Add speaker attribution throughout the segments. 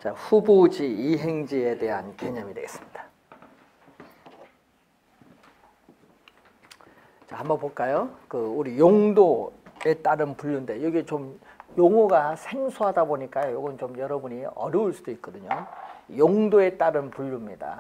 Speaker 1: 자, 후보지, 이행지에 대한 개념이 되겠습니다. 자, 한번 볼까요? 우리 용도에 따른 분류인데, 여기 좀 용어가 생소하다 보니까 이건 좀 여러분이 어려울 수도 있거든요. 용도에 따른 분류입니다.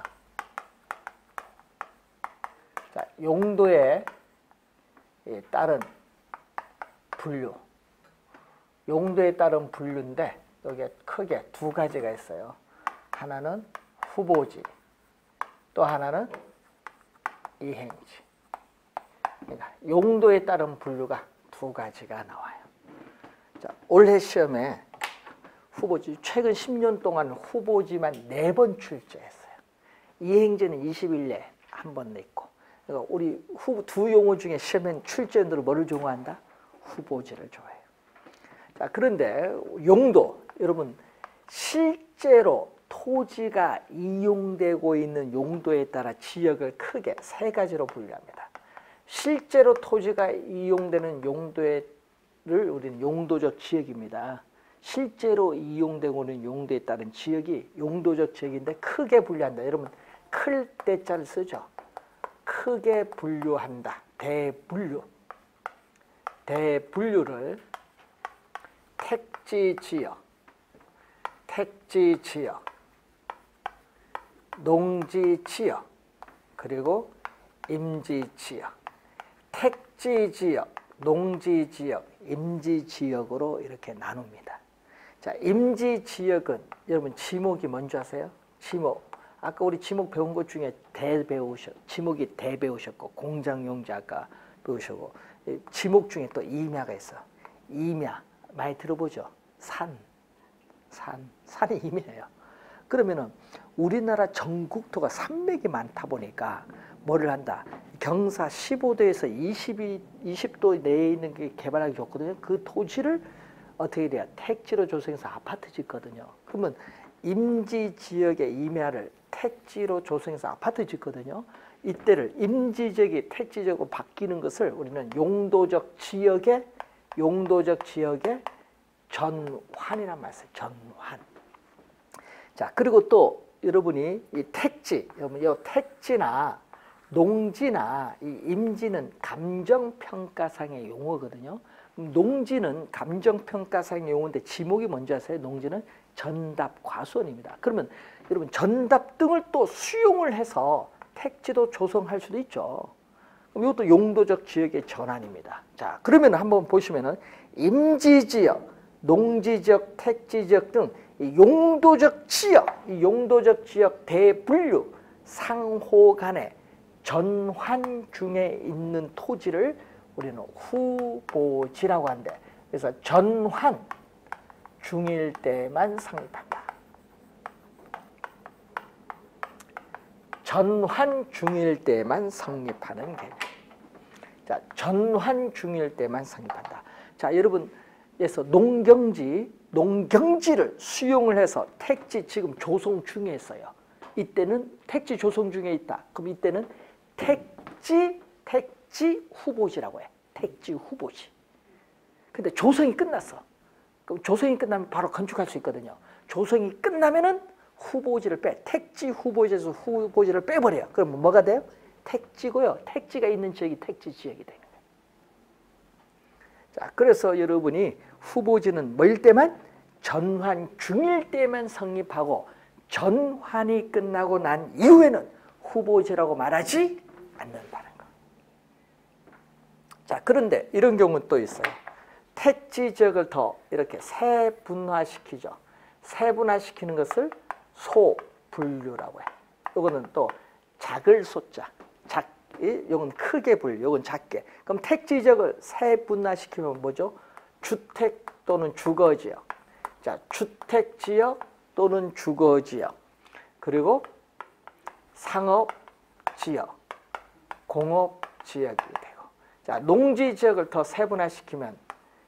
Speaker 1: 자, 용도에 따른 분류. 용도에 따른 분류인데, 여기에 크게 두 가지가 있어요. 하나는 후보지, 또 하나는 이행지. 그러니까 용도에 따른 분류가 두 가지가 나와요. 자, 올해 시험에 후보지, 최근 10년 동안 후보지만 4번 출제했어요. 이행지는 21년에 한 번 냈고. 그러니까 우리 두 용어 중에 시험엔 출제원들은 뭐를 좋아한다? 후보지를 좋아해요. 자, 그런데 용도, 여러분 실제로 토지가 이용되고 있는 용도에 따라 지역을 크게 3가지로 분류합니다. 실제로 토지가 이용되는 용도를 우리는 용도적 지역입니다. 실제로 이용되고 있는 용도에 따른 지역이 용도적 지역인데 크게 분류한다. 여러분 클 때자를 쓰죠. 크게 분류한다. 대분류. 대분류를 택지지역, 택지지역, 농지지역, 그리고 임지지역. 택지지역, 농지지역, 임지지역으로 이렇게 나눕니다. 자, 임지지역은 여러분 지목이 뭔지 아세요? 지목. 아까 우리 지목 배운 것 중에 지목이 대 배우셨고, 공장용지 아까 배우셨고, 지목 중에 또 임야가 있어. 임야. 많이 들어보죠? 산이 임야예요. 그러면은 우리나라 전국토가 산맥이 많다 보니까 뭐를 한다? 경사 15도에서 20도 내에 있는 게 개발하기 좋거든요. 그 토지를 어떻게 돼요? 택지로 조성해서 아파트 짓거든요. 그러면 임지 지역의 임야를 택지로 조성해서 아파트 짓거든요. 이때를 임지지역이 택지지역으로 바뀌는 것을 우리는 용도적 지역의 전환이란 말이에요. 전환. 자, 그리고 또 여러분이 이 택지, 여러분 이 택지나 농지나 이 임지는 감정평가상의 용어거든요. 농지는 감정평가상의 용어인데 지목이 뭔지 아세요? 농지는 전답 과수원입니다. 그러면 여러분 전답 등을 또 수용을 해서 택지도 조성할 수도 있죠. 그럼 이것도 용도적 지역의 전환입니다. 자, 그러면 한번 보시면은 임지지역, 농지지역, 택지지역 등 이 용도적 지역 대분류 상호 간의 전환 중에 있는 토지를 우리는 후보지라고 한대. 그래서 전환 중일 때만 성립한다. 전환 중일 때만 성립하는 개념. 자, 전환 중일 때만 성립한다. 자, 여러분에서 농경지를 수용을 해서 택지 지금 조성 중에 있어요. 이때는 택지 조성 중에 있다. 그럼 이때는 택지 후보지라고 해. 택지 후보지. 근데 조성이 끝났어. 그럼 조성이 끝나면 바로 건축할 수 있거든요. 조성이 끝나면은 후보지를 택지 후보지에서 후보지를 빼버려요. 그럼 뭐가 돼요? 택지고요. 택지가 있는 지역이 택지 지역이 돼요. 자, 그래서 여러분이 후보지는 뭐일 때만? 전환 중일 때만 성립하고 전환이 끝나고 난 이후에는 후보지라고 말하지 않는다는 거. 자, 그런데 이런 경우는 또 있어요. 택지 지역을 더 이렇게 세분화시키죠. 세분화시키는 것을 소분류라고 해. 요거는 또 작을 소자. 요건 크게 분류, 요건 작게. 그럼 택지 지역을 세분화시키면 뭐죠? 주택 또는 주거지역. 자, 주택지역 또는 주거지역. 그리고 상업지역, 공업지역이 되고. 자, 농지지역을 더 세분화시키면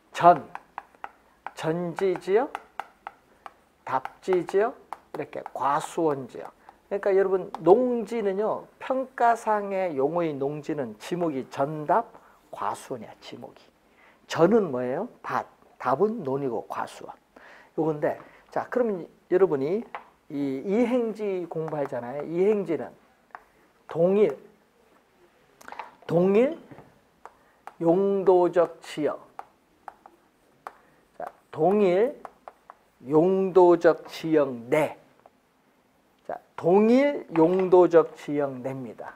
Speaker 1: 전지지역, 답지지역, 이렇게 과수원지역. 그러니까 여러분 농지는요, 평가상의 용어인 농지는 지목이 전답, 과수원이야. 지목이. 전은 뭐예요? 답은 논이고 과수원. 요건데, 자, 그러면 여러분이 이 이행지 공부하잖아요. 이행지는 동일 용도적 지역. 자, 동일 용도적 지역 내. 자, 동일 용도적 지역 내입니다.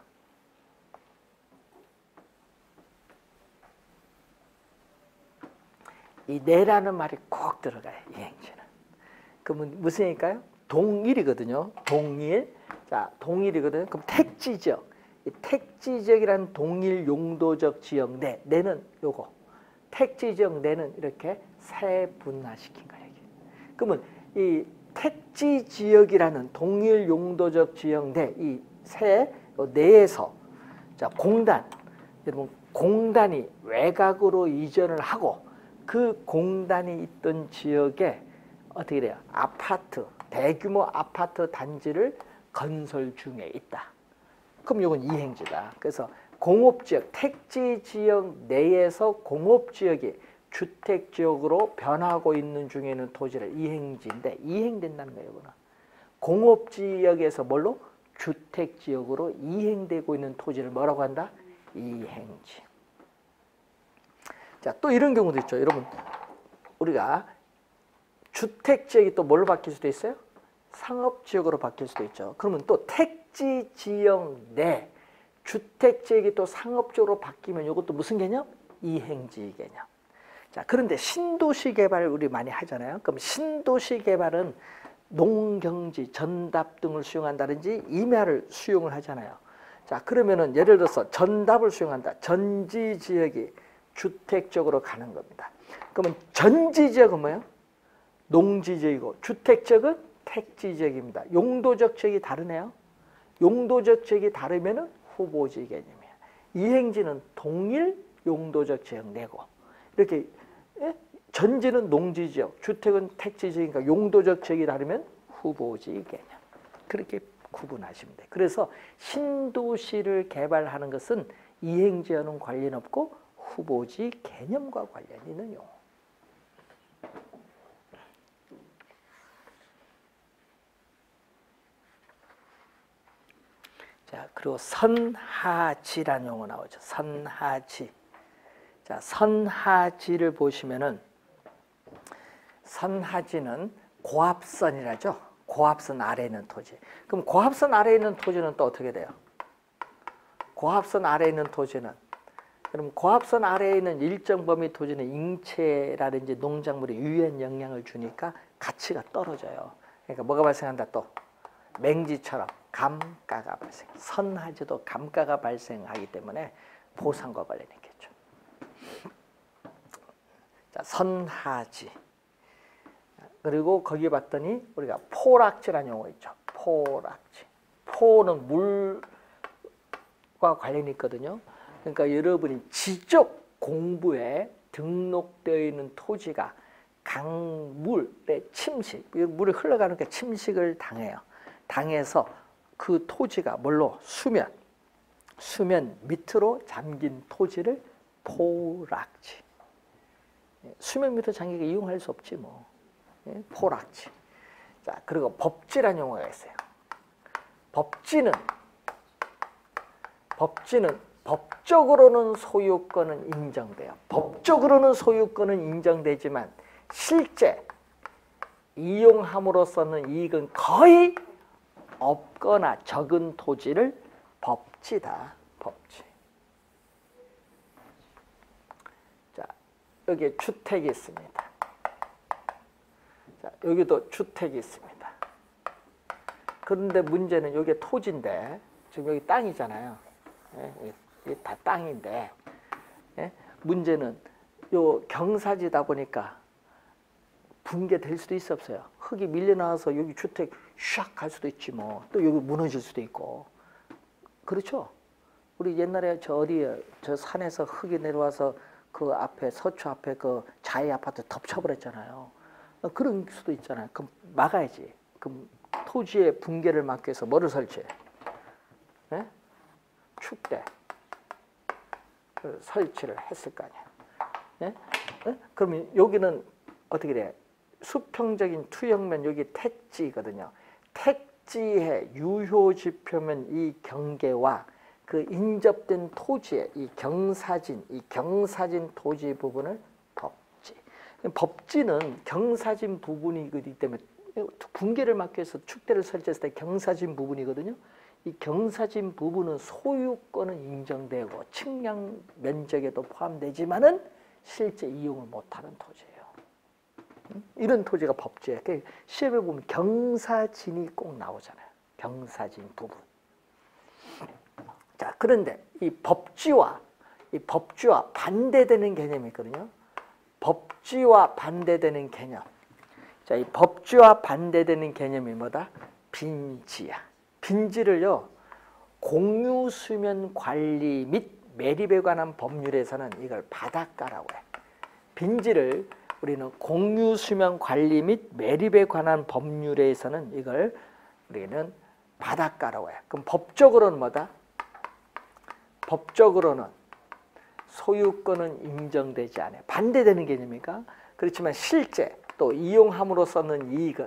Speaker 1: 이 내라는 말이 꼭 들어가요. 이행지는. 그러면 무슨 얘기일까요? 동일이거든요. 동일. 자, 동일이거든요. 그럼 택지지역. 이 택지지역이라는 동일 용도적 지역 내. 내는 요거. 택지지역 내는 이렇게 세분화시킨 거예요. 그러면 이 택지지역이라는 동일 용도적 지역 내, 이 세 내에서 자, 공단. 여러분, 공단이 외곽으로 이전을 하고 그 공단이 있던 지역에 어떻게 돼요? 아파트, 대규모 아파트 단지를 건설 중에 있다. 그럼 이건 이행지다. 그래서 공업지역, 택지지역 내에서 공업지역이 주택지역으로 변하고 있는 중에 있는 토지를 이행지인데 이행된다는 거예요. 이거는. 공업지역에서 뭘로? 주택지역으로 이행되고 있는 토지를 뭐라고 한다? 이행지. 자, 또 이런 경우도 있죠. 여러분, 우리가 주택지역이 또 뭘로 바뀔 수도 있어요? 상업지역으로 바뀔 수도 있죠. 그러면 또 택지지역 내 주택지역이 또 상업지역으로 바뀌면 이것도 무슨 개념? 이행지 개념. 자, 그런데 신도시 개발을 우리 많이 하잖아요. 그럼 신도시 개발은 농경지, 전답 등을 수용한다든지 임야를 수용을 하잖아요. 자, 그러면은 예를 들어서 전답을 수용한다. 전지 지역이 주택적으로 가는 겁니다. 그러면 전지 지역은 뭐예요? 농지 지역이고 주택 지역은 택지 지역입니다. 용도적 지역이 다르네요. 용도적 지역이 다르면은 후보지 개념이에요. 이행지는 동일 용도적 지역 내고 이렇게 전지는 농지 지역, 주택은 택지 지역이니까 용도적 지역이 다르면 후보지 개념. 그렇게 구분하시면 돼요. 그래서 신도시를 개발하는 것은 이행지와는 관련 없고 후보지 개념과 관련이 있는 용어. 자, 그리고 선하지라는 용어 나오죠. 선하지. 자, 선하지를 보시면은 선하지는 고압선이라죠. 고압선 아래에 있는 토지. 그럼 고압선 아래에 있는 토지는 또 어떻게 돼요? 고압선 아래에 있는 토지는 그럼 고압선 아래에 있는 일정 범위 토지는 ing채라든지 농작물에 유해한 영향을 주니까 가치가 떨어져요. 그러니까 뭐가 발생한다 또? 맹지처럼 감가가 발생. 선하지도 감가가 발생하기 때문에 보상과 관련이 있겠죠. 자, 선하지. 그리고 거기 봤더니 우리가 포락지라는 용어 있죠. 포락지. 포는 물과 관련이 있거든요. 그러니까 여러분이 지적 공부에 등록되어 있는 토지가 강물의 침식, 물이 흘러가는 게 침식을 당해요. 당해서 그 토지가 뭘로? 수면 밑으로 잠긴 토지를 포락지. 수면 밑으로 잠기게 이용할 수 없지 뭐. 포락지. 자, 그리고 법지라는 용어가 있어요. 법지는 법적으로는 소유권은 인정돼요. 법적으로는 소유권은 인정되지만 실제 이용함으로써는 이익은 거의 없거나 적은 토지를 법지다. 법지. 자, 여기 주택이 있습니다. 자, 여기도 주택이 있습니다. 그런데 문제는 여기 토지인데 지금 여기 땅이잖아요. 이게 다 땅인데 문제는 요 경사지다 보니까 붕괴될 수도 있어 없어요. 흙이 밀려나와서 여기 주택 샥 갈 수도 있지 뭐. 또 여기 무너질 수도 있고. 그렇죠? 우리 옛날에 저 산에서 흙이 내려와서 그 앞에 서초 앞에 그 자이 아파트 덮쳐버렸잖아요. 그런 수도 있잖아요. 그럼 막아야지. 그럼 토지의 붕괴를 막기 위해서 뭐를 설치해? 축대 설치를 했을 거 아니야. 그러면 여기는 어떻게 돼? 수평적인 투영면 여기 택지거든요. 택지의 유효지표면 이 경계와 그 인접된 토지의 이 경사진 토지 부분을 법지. 법지는 경사진 부분이기 때문에 군계를 막기 위해서 축대를 설치했을 때 경사진 부분이거든요. 이 경사진 부분은 소유권은 인정되고 측량 면적에도 포함되지만은 실제 이용을 못하는 토지예요. 이런 토지가 법지예요. 시험에 보면 경사진이 꼭 나오잖아요. 경사진 부분. 자, 그런데 이 법지와 반대되는 개념이 있거든요. 법지와 반대되는 개념. 자, 이 법지와 반대되는 개념이 뭐다? 빈지야. 빈지를요, 공유수면 관리 및 매립에 관한 법률에서는 이걸 바닷가라고 해. 빈지를 우리는 공유수면 관리 및 매립에 관한 법률에서는 이걸 우리는 바닷가라고 해. 그럼 법적으로는 뭐다? 법적으로는 소유권은 인정되지 않아요. 반대되는 개념이니까. 그렇지만 실제 또 이용함으로써 얻는 이익은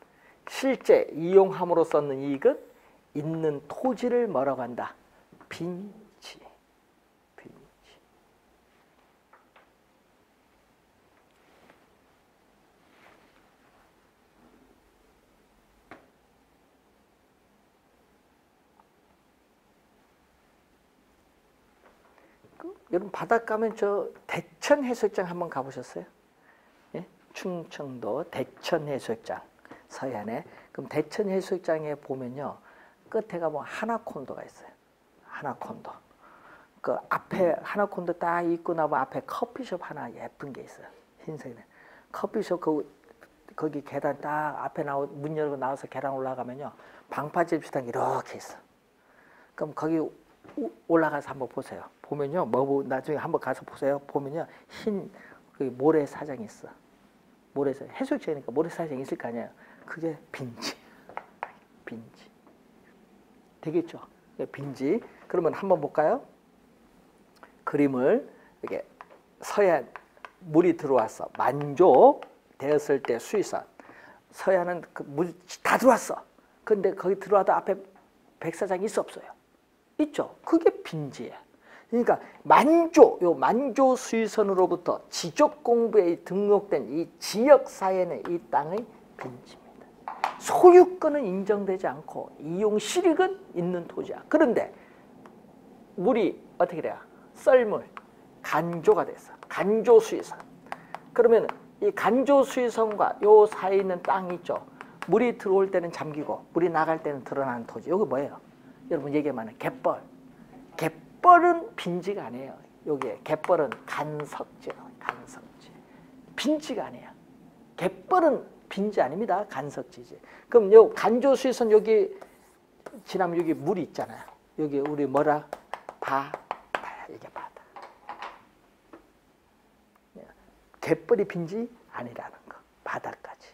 Speaker 1: 있는 토지를 뭐라고 한다? 빈지. 여러분 바닷가면 저 대천 해수욕장 한번 가보셨어요? 예? 충청도 대천 해수욕장 서해안에. 그럼 대천 해수욕장에 보면요, 끝에 가면 하나콘도가 있어요. 하나콘도. 그 앞에 하나콘도 딱 있고 나면 앞에 커피숍 하나 예쁜 게 있어요. 흰색에. 커피숍 거기 계단 딱 앞에 문 열고 나와서 계단 올라가면요, 방파제 비슷한 게 이렇게 있어. 그럼 거기 올라가서 한번 보세요. 보면요, 나중에 한번 가서 보세요. 보면요, 흰 모래사장이 있어. 해수욕장이니까 모래사장이 있을 거 아니에요. 그게 빈지. 되겠죠? 빈지. 그러면 한번 볼까요? 그림을 이렇게 서해안 물이 들어왔어. 만조되었을 때 수위선. 서해안은 그 물 다 들어왔어. 근데 거기 들어와도 앞에 백사장이 있어 없어요? 있죠. 그게 빈지예요. 그러니까 만조 수위선으로부터 지적공부에 등록된 이 지역사회는 이 땅의 빈지입니다. 소유권은 인정되지 않고 이용 실익은 있는 토지야. 그런데 물이 어떻게 돼요? 썰물, 간조가 됐어. 간조 수위선. 그러면 이 간조 수위선과 요 사이에 있는 땅이 있죠. 물이 들어올 때는 잠기고 물이 나갈 때는 드러나는 토지. 이게 뭐예요? 여러분 얘기하면 갯벌. 갯벌은 빈지가 아니에요. 여기에 갯벌은 간석지예요. 간석지. 빈지가 아니에요. 갯벌은 빈지 아닙니다. 간석지지. 그럼 요 간조 수위선 여기 지나면 여기 물이 있잖아요. 여기 우리 뭐라? 바다. 이게 바다. 갯벌이 빈지 아니라는 거. 바다까지.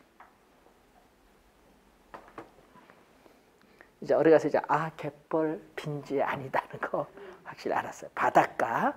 Speaker 1: 이제 어디 가서 이제 갯벌 빈지 아니다는 거 확실히 알았어요. 바닷가.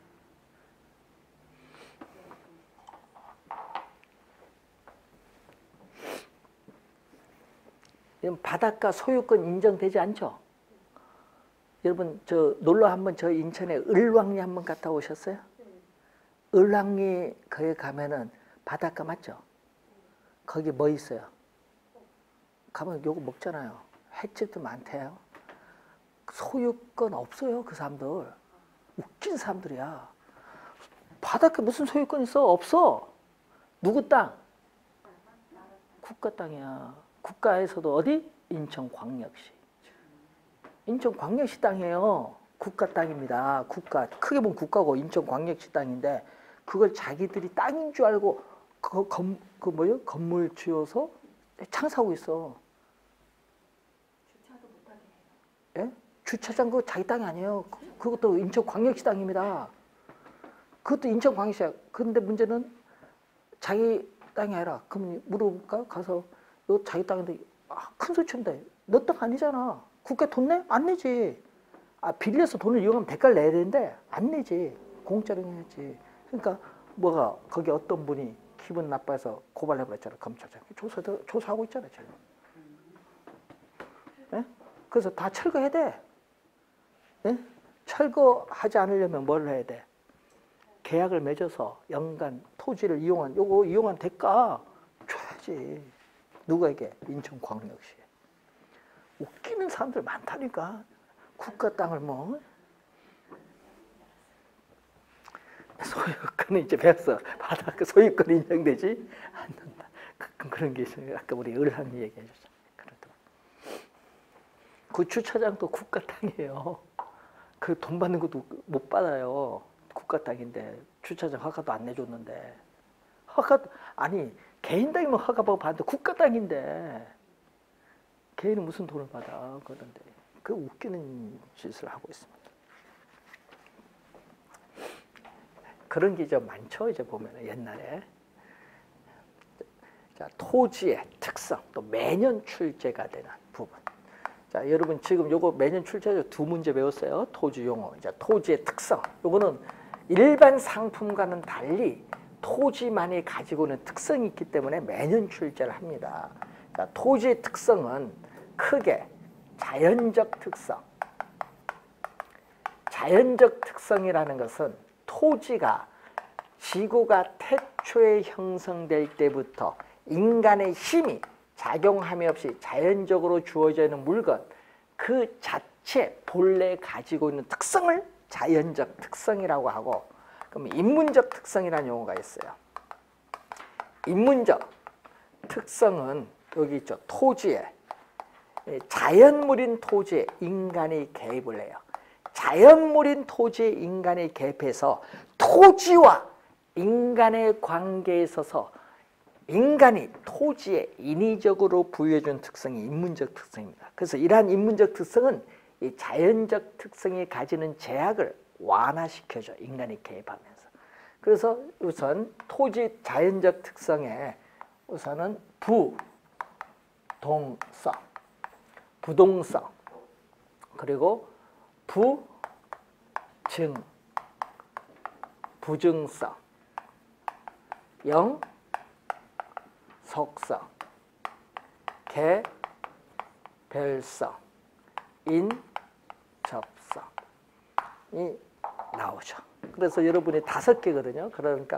Speaker 1: 바닷가 소유권 인정되지 않죠? 여러분 저 놀러 한번 저 인천에 을왕리 한번 갔다 오셨어요? 을왕리 거기 가면은 바닷가 맞죠? 거기 뭐 있어요? 가면 요거 먹잖아요. 횟집도 많대요. 소유권 없어요. 그 사람들. 웃긴 사람들이야. 바닷가 무슨 소유권 있어? 없어. 누구 땅? 국가 땅이야. 국가에서도 어디? 인천광역시. 인천광역시 땅이에요. 국가 땅입니다. 국가. 크게 보면 국가고 인천광역시 땅인데 그걸 자기들이 땅인 줄 알고 건물 지어서 장사하고 있어.
Speaker 2: 주차도 못하게 해요.
Speaker 1: 예? 주차장 그거 자기 땅이 아니에요. 그것도 인천광역시 땅입니다. 그것도 인천광역시야. 그런데 문제는 자기 땅이 아니라 그럼 물어볼까? 가서 너 자기 땅인데 큰 소리 치는데 너 땅 아니잖아. 국가 돈 내? 안 내지. 빌려서 돈을 이용하면 대가를 내야 되는데 안 내지. 공짜로 내야지. 그러니까 거기 어떤 분이 기분 나빠서 고발해버렸잖아. 검찰장. 조사하고 있잖아 지금. 네? 그래서 다 철거해야 돼. 네? 철거하지 않으려면 뭘 해야 돼? 계약을 맺어서 연간 토지를 요거 이용한 대가 줘야지. 누구에게? 인천광역시에. 웃기는 사람들 많다니까. 국가 땅을 뭐. 소유권은 이제 배웠어. 바닷가 소유권 인정되지 않는다. 그런 게 있어요. 아까 우리 을항이 얘기해 줬잖아요. 그 주차장도 국가 땅이에요. 그 돈 받는 것도 못 받아요. 국가 땅인데 주차장 허가도 안 내줬는데 아니 개인 땅이면 허가 받는데 국가 땅인데 개인은 무슨 돈을 받아. 그런데 그 웃기는 짓을 하고 있습니다. 그런 게 좀 많죠. 이제 보면 옛날에. 자, 토지의 특성, 또 매년 출제가 되는 부분. 자, 여러분 지금 요거 매년 출제해서 2문제 배웠어요. 토지 용어. 이제 토지의 특성. 요거는 일반 상품과는 달리 토지만이 가지고 있는 특성이 있기 때문에 매년 출제를 합니다. 자, 토지의 특성은 크게 자연적 특성. 자연적 특성이라는 것은 토지가 지구가 태초에 형성될 때부터 인간의 힘이 작용함이 없이 자연적으로 주어져 있는 물건 그 자체 본래 가지고 있는 특성을 자연적 특성이라고 하고, 그럼 인문적 특성이라는 용어가 있어요. 인문적 특성은 여기 있죠. 토지에 자연물인 토지에 인간이 개입을 해요. 자연물인 토지에 인간이 개입해서 토지와 인간의 관계에 있어서 인간이 토지에 인위적으로 부여해준 특성이 인문적 특성입니다. 그래서 이러한 인문적 특성은 이 자연적 특성이 가지는 제약을 완화시켜줘. 인간이 개입하면서. 그래서 우선 토지 자연적 특성에 우선은 부동성, 부동성, 그리고 부증성, 영속성, 개별성, 인접성이 나오죠. 그래서 여러분이 5개거든요. 그러니까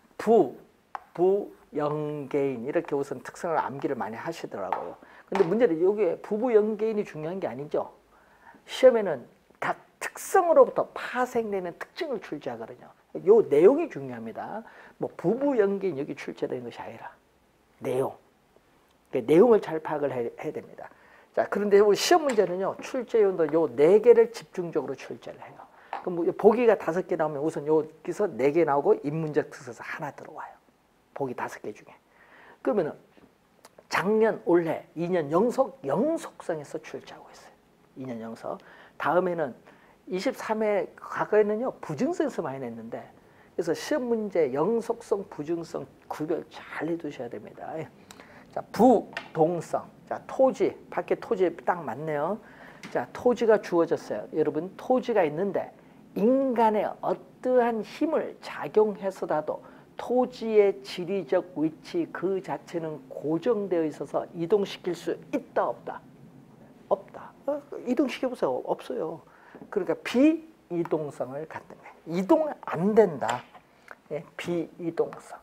Speaker 1: 부부영계인 이렇게 우선 특성을 암기를 많이 하시더라고요. 근데 문제는 여기에 부부영계인이 중요한 게 아니죠. 시험에는 각 특성으로부터 파생되는 특징을 출제하거든요. 요 내용이 중요합니다. 뭐 부부연계인 여기 출제되는 것이 아니라 내용. 내용을 잘 파악을 해야 됩니다. 자, 그런데 시험 문제는요. 출제 요인도 요 4개를 집중적으로 출제를 해요. 그럼 뭐 보기가 5개 나오면 우선 여기서 4개 나오고 인문적 특성에서 하나 들어와요. 보기 5개 중에. 그러면은 작년, 올해 2년 영속성에서 출제하고 있어요. 2년 영속. 다음에는 23회 과거에는요 부증성에서 많이 냈는데, 그래서 시험 문제 영속성, 부증성 구별 잘 해두셔야 됩니다. 자, 부동성. 자, 토지. 밖에 토지 딱 맞네요. 자, 토지가 주어졌어요. 여러분 토지가 있는데 인간의 어떠한 힘을 작용해서라도 토지의 지리적 위치 그 자체는 고정되어 있어서 이동시킬 수 있다 없다? 없다. 이동시켜보세요. 없어요. 그러니까 비이동성을 갖는 거예요. 이동 안 된다. 예, 비이동성.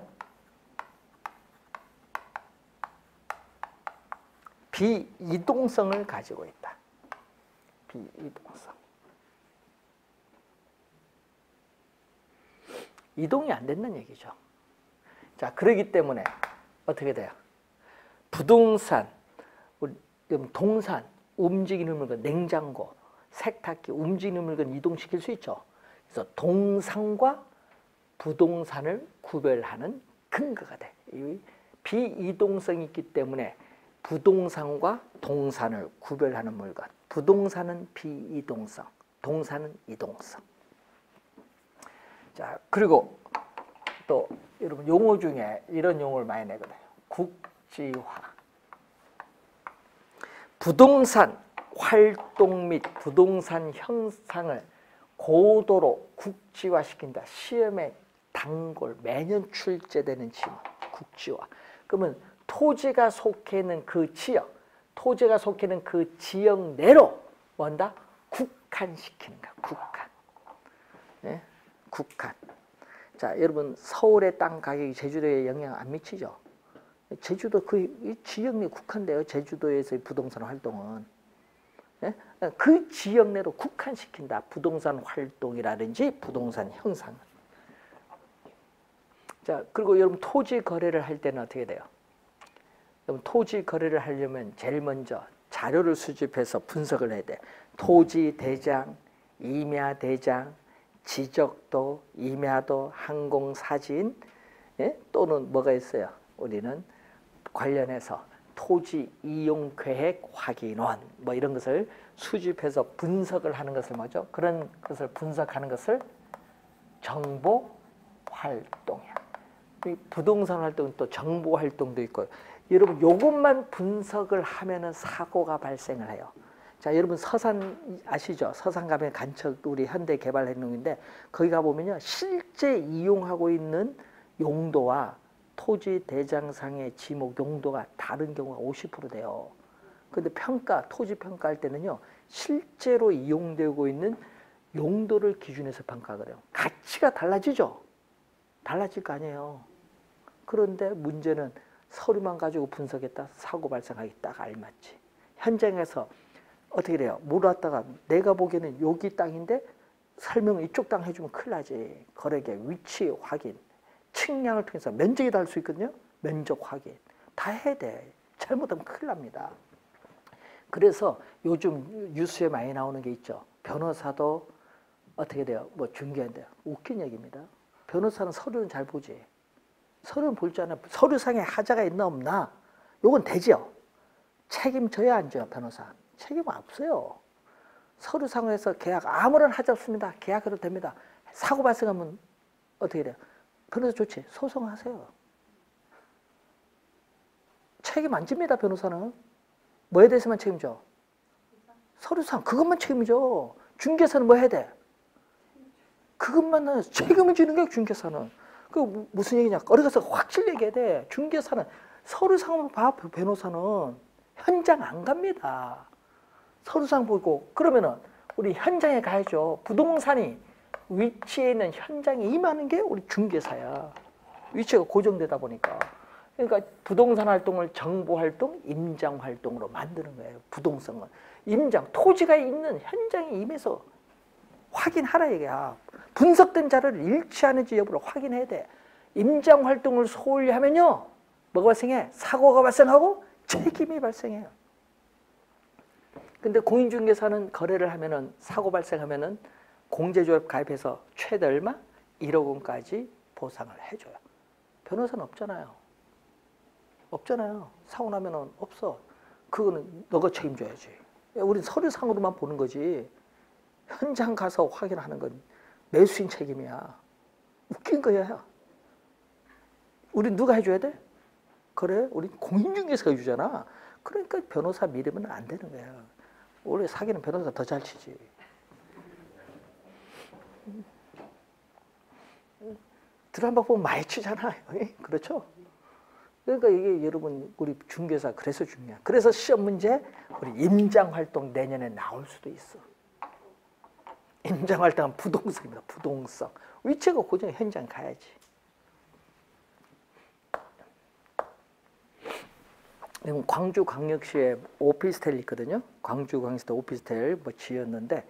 Speaker 1: 비이동성을 가지고 있다. 비이동성. 이동이 안 된다는 얘기죠. 자, 그러기 때문에 어떻게 돼요? 부동산, 동산, 움직이는 물건, 냉장고, 세탁기, 움직이는 물건 이동시킬 수 있죠. 그래서 동산과 부동산을 구별하는 근거가 돼. 비이동성이 있기 때문에 부동산과 동산을 구별하는 물건. 부동산은 비이동성, 동산은 이동성. 자, 그리고 또 여러분 용어 중에 이런 용어를 많이 내거든요. 국지화. 부동산 활동 및 부동산 형상을 고도로 국지화시킨다. 시험에 단골 매년 출제되는 질문. 국지화. 그러면 토지가 속해 있는 그 지역, 토지가 속해 있는 그 지역 내로 뭔다? 국한시키는 거야. 국한. 네? 국한. 자, 여러분 서울의 땅 가격이 제주도에 영향 안 미치죠? 제주도 그 지역 내 국한돼요. 제주도에서의 부동산 활동은. 네? 그 지역 내로 국한시킨다. 부동산 활동이라든지 부동산 형상은. 자, 그리고 여러분 토지 거래를 할 때는 어떻게 돼요? 여러분 토지 거래를 하려면 제일 먼저 자료를 수집해서 분석을 해야 돼. 토지 대장, 임야 대장, 지적도, 임야도, 항공 사진, 예? 또는 뭐가 있어요? 우리는 관련해서 토지 이용 계획 확인원 뭐 이런 것을 수집해서 분석을 하는 것을 뭐죠? 그런 것을 분석하는 것을 정보 활동이야. 부동산 활동은 또 정보 활동도 있고요. 여러분 요것만 분석을 하면은 사고가 발생을 해요. 자, 여러분 서산 아시죠? 서산 가면 간척 우리 현대개발행동인데 거기 가보면요. 실제 이용하고 있는 용도와 토지 대장상의 지목 용도가 다른 경우가 50% 돼요. 근데 평가, 토지 평가할 때는요. 실제로 이용되고 있는 용도를 기준해서 평가를 해요. 가치가 달라지죠? 달라질 거 아니에요. 그런데 문제는 서류만 가지고 분석했다. 사고 발생하기 딱 알맞지. 현장에서 어떻게 돼요? 물었다가 내가 보기에는 여기 땅인데 설명을 이쪽 땅 해주면 큰일 나지. 거래계 위치 확인, 측량을 통해서 면적이 다를 수 있거든요. 면적 확인 다 해야 돼. 잘못하면 큰일 납니다. 그래서 요즘 뉴스에 많이 나오는 게 있죠. 변호사도 어떻게 돼요? 뭐 중개인데요. 웃긴 얘기입니다. 변호사는 서류는 잘 보지. 서류는 볼 줄 아나. 서류상에 하자가 있나 없나? 요건 되죠. 책임져야 안 져요, 변호사. 책임 없어요. 서류상에서 계약 아무런 하자 없습니다. 계약해도 됩니다. 사고 발생하면 어떻게 돼요? 변호사 좋지. 소송하세요. 책임 안 집니다, 변호사는. 뭐에 대해서만 책임져? 서류상 그것만 책임져. 중개사는 뭐 해야 돼? 그것만 책임을 지는 게 중개사는. 그 무슨 얘기냐? 어디 가서 확실히 얘기해야 돼. 중개사는 서류상을 봐. 변호사는 현장 안 갑니다. 서류상 보고 그러면은 우리 현장에 가야죠. 부동산이 위치에 있는 현장에 임하는 게 우리 중개사야. 위치가 고정되다 보니까. 그러니까 부동산 활동을 정보 활동, 임장 활동으로 만드는 거예요. 부동산은 임장, 토지가 있는 현장에 임해서 확인하라 얘기야. 분석된 자료를 일치하는지 여부를 확인해야 돼. 임장 활동을 소홀히 하면요. 뭐가 발생해? 사고가 발생하고 책임이 발생해요. 근데 공인중개사는 거래를 하면은 사고 발생하면은 공제조합 가입해서 최대 얼마? 1억 원까지 보상을 해줘요. 변호사는 없잖아요. 없잖아요. 사고 나면은 없어. 그거는 너가 책임져야지. 우린 서류상으로만 보는 거지. 현장 가서 확인하는 건 매수인 책임이야. 웃긴 거야. 우린 누가 해줘야 돼? 그래? 우리 공인중개사가 해주잖아. 그러니까 변호사 믿으면 안 되는 거야. 원래 사기는 변호사가 더 잘 치지. 드라마 보면 많이 치잖아요. 그렇죠? 그러니까 이게 여러분 우리 중개사 그래서 중요해. 그래서 시험 문제 우리 임장 활동 내년에 나올 수도 있어. 임장 활동은 부동성입니다. 부동성. 위치가 고정 현장 가야지. 광주광역시에 오피스텔 있거든요. 광주광역시에 오피스텔 뭐 지었는데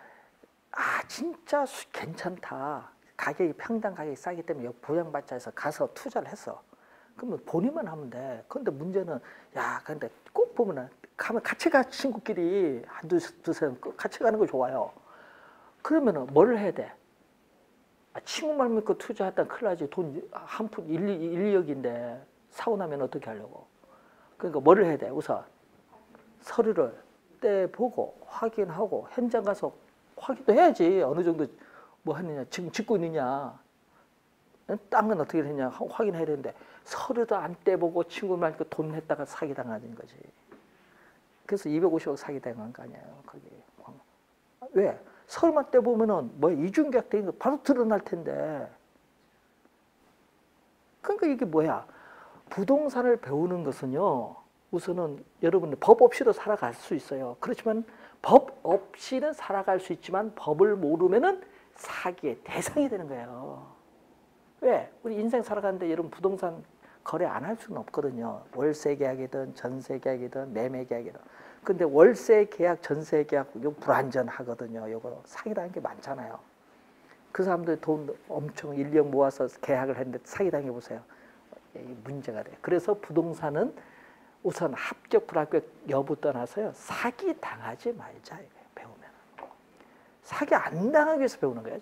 Speaker 1: 진짜 괜찮다. 가격이 평당 가격이 싸기 때문에 부양받자 해서 가서 투자를 했어. 그러면 본인만 하면 돼. 그런데 문제는 근데 꼭 보면은 가면 같이 가 친구끼리 두세 같이 가는 거 좋아요. 그러면은 뭘 해야 돼? 친구만 믿고 투자했다 큰일 나지. 돈 한 푼 1, 2억인데 사고 나면 어떻게 하려고? 그러니까 뭐를 해야 돼? 우선 서류를 떼보고 확인하고 현장 가서 확인도 해야지. 어느 정도 뭐 하느냐, 지금 짓고 있느냐, 땅은 어떻게 했냐 확인해야 되는데 서류도 안 떼보고 친구 말고 돈 냈다가 사기당하는 거지. 그래서 250억 사기당한 거 아니에요. 거기. 왜? 서류만 떼보면은 뭐 이중계약 된 거 바로 드러날 텐데. 그러니까 이게 뭐야? 부동산을 배우는 것은요, 우선은 여러분 법 없이도 살아갈 수 있어요. 그렇지만 법 없이는 살아갈 수 있지만 법을 모르면은 사기의 대상이 되는 거예요. 왜? 우리 인생 살아가는데 여러분 부동산 거래 안 할 수는 없거든요. 월세 계약이든 전세 계약이든 매매 계약이든. 근데 월세 계약, 전세 계약 이거 불안전하거든요. 이거 사기당한 게 많잖아요. 그 사람들 돈 엄청 인력 모아서 계약을 했는데 사기당해 보세요. 문제가 돼요. 그래서 부동산은 우선 합격 불합격 여부 떠나서요, 사기 당하지 말자 이거예요. 배우면 사기 안 당하기 위해서 배우는 거예요.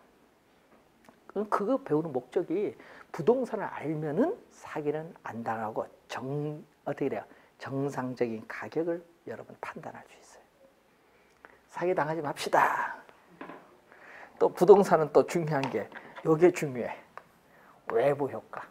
Speaker 1: 그거 배우는 목적이 부동산을 알면은 사기는 안 당하고 어떻게 돼요? 정상적인 가격을 여러분 판단할 수 있어요. 사기 당하지 맙시다. 또 부동산은 또 중요한 게 요게 중요해. 외부 효과.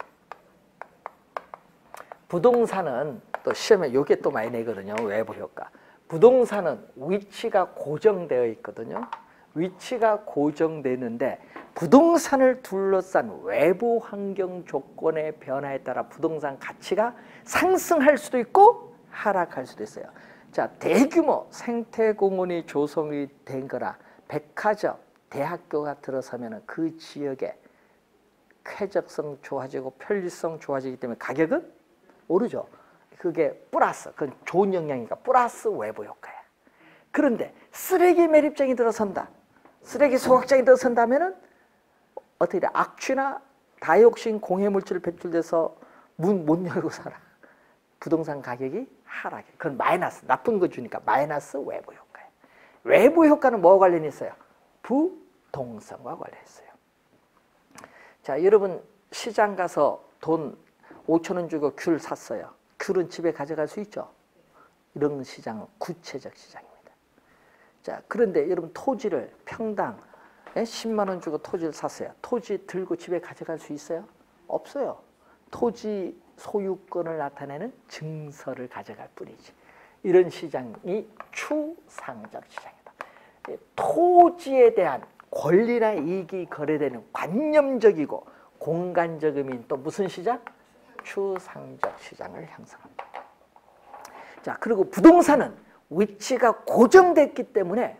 Speaker 1: 부동산은 또 시험에 요게 또 많이 내거든요. 외부 효과. 부동산은 위치가 고정되어 있거든요. 위치가 고정되는데 부동산을 둘러싼 외부 환경 조건의 변화에 따라 부동산 가치가 상승할 수도 있고 하락할 수도 있어요. 자, 대규모 생태공원이 조성이 된 거라 백화점, 대학교가 들어서면 그 지역의 쾌적성 좋아지고 편리성 좋아지기 때문에 가격은 오르죠. 그게 플러스, 그건 좋은 영향이니까 플러스 외부 효과야. 그런데 쓰레기 매립장이 들어선다. 쓰레기 소각장이 들어선다면은 어떻게 돼? 악취나 다이옥신 공해물질 배출돼서 문 못 열고 살아. 부동산 가격이 하락해. 그건 마이너스, 나쁜 거 주니까 마이너스 외부 효과예요. 외부 효과는 뭐와 관련이 있어요? 부동산과 관련있어요. 자, 여러분 시장 가서 돈 5,000원 주고 귤 샀어요. 귤은 집에 가져갈 수 있죠? 이런 시장은 구체적 시장입니다. 자, 그런데 여러분 토지를 평당 10만 원 주고 토지를 샀어요. 토지 들고 집에 가져갈 수 있어요? 없어요. 토지 소유권을 나타내는 증서를 가져갈 뿐이지. 이런 시장이 추상적 시장이다. 토지에 대한 권리나 이익이 거래되는 관념적이고 공간적 의미인 또 무슨 시장? 추상적 시장을 형성합니다. 자, 그리고 부동산은 위치가 고정됐기 때문에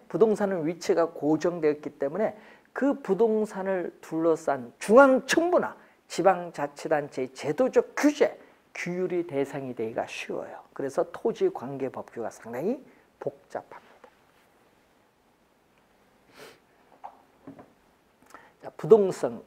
Speaker 1: 그 부동산을 둘러싼 중앙정부나 지방자치단체의 제도적 규제, 규율이 대상이 되기가 쉬워요. 그래서 토지관계법규가 상당히 복잡합니다. 자, 부동성,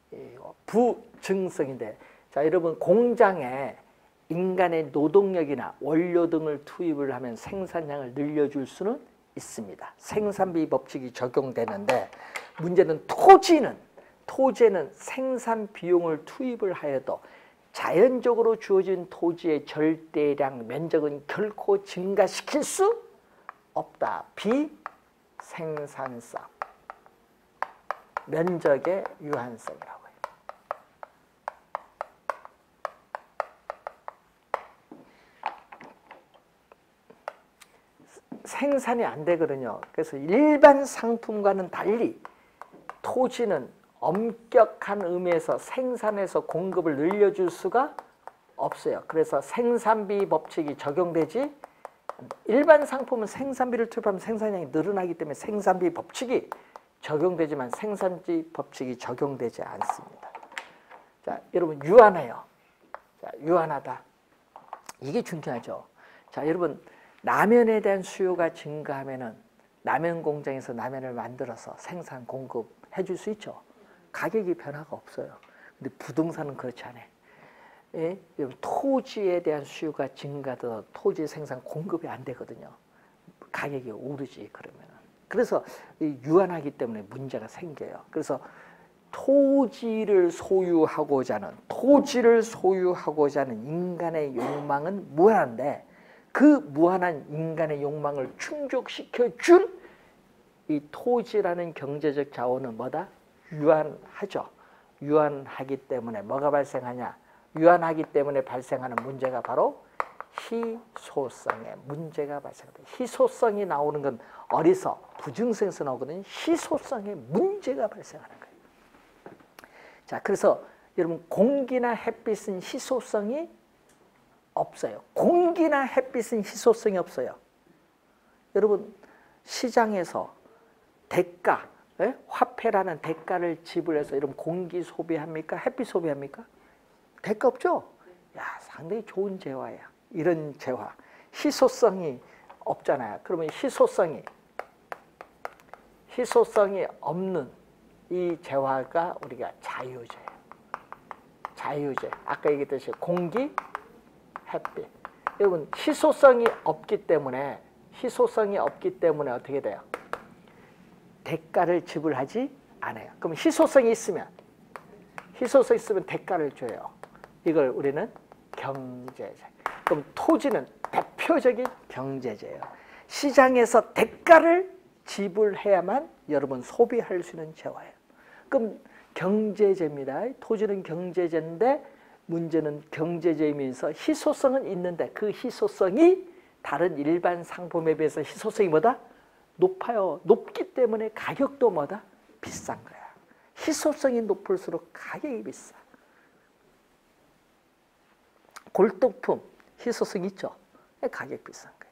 Speaker 1: 부증성인데, 자, 여러분 공장에 인간의 노동력이나 원료 등을 투입을 하면 생산량을 늘려줄 수는 있습니다. 생산비 법칙이 적용되는데 문제는 토지에는 생산 비용을 투입을 하여도 자연적으로 주어진 토지의 절대량 면적은 결코 증가시킬 수 없다. 비생산성, 면적의 유한성이라고 해요. 생산이 안 되거든요. 그래서 일반 상품과는 달리 토지는 엄격한 의미에서 생산해서 공급을 늘려줄 수가 없어요. 그래서 생산비 법칙이 적용되지, 일반 상품은 생산비를 투입하면 생산량이 늘어나기 때문에 생산비 법칙이 적용되지만 생산비 법칙이 적용되지 않습니다. 자, 여러분 유한해요. 자, 유한하다. 이게 중요하죠. 자, 여러분 라면에 대한 수요가 증가하면은 라면 공장에서 라면을 만들어서 생산 공급해 줄 수 있죠. 가격이 변화가 없어요. 근데 부동산은 그렇지 않아요. 예? 토지에 대한 수요가 증가도 토지 생산 공급이 안 되거든요. 가격이 오르지 그러면은. 그래서 유한하기 때문에 문제가 생겨요. 그래서 토지를 소유하고자 하는 인간의 욕망은 무한한데 그 무한한 인간의 욕망을 충족시켜줄 이 토지라는 경제적 자원은 뭐다? 유한하죠. 유한하기 때문에 뭐가 발생하냐? 유한하기 때문에 발생하는 문제가 바로 희소성의 문제가 발생합니다. 희소성이 나오는 건 어디서? 부증성에서 나오거든요. 희소성의 문제가 발생하는 거예요. 자, 그래서 여러분 공기나 햇빛은 희소성이 없어요. 공기나 햇빛은 희소성이 없어요. 여러분 시장에서 대가, 화폐라는 대가를 지불해서 여러분 공기 소비합니까? 햇빛 소비합니까? 대가 없죠? 야, 상당히 좋은 재화야. 이런 재화. 희소성이 없잖아요. 그러면 희소성이 없는 이 재화가 우리가 자유재예요. 자유재. 아까 얘기했듯이 공기, 햇빛. 여러분 희소성이 없기 때문에 어떻게 돼요? 대가를 지불하지 않아요. 그럼 희소성이 있으면 대가를 줘요. 이걸 우리는 경제재. 그럼 토지는 대표적인 경제재예요. 시장에서 대가를 지불해야만 여러분 소비할 수 있는 재화예요. 그럼 경제재입니다. 토지는 경제재인데 문제는 경제재이면서 희소성은 있는데 그 희소성이 다른 일반 상품에 비해서 희소성이 뭐다? 높아요. 높기 때문에 가격도 뭐다? 비싼 거야. 희소성이 높을수록 가격이 비싸. 골동품 희소성 있죠? 가격 비싼 거예요.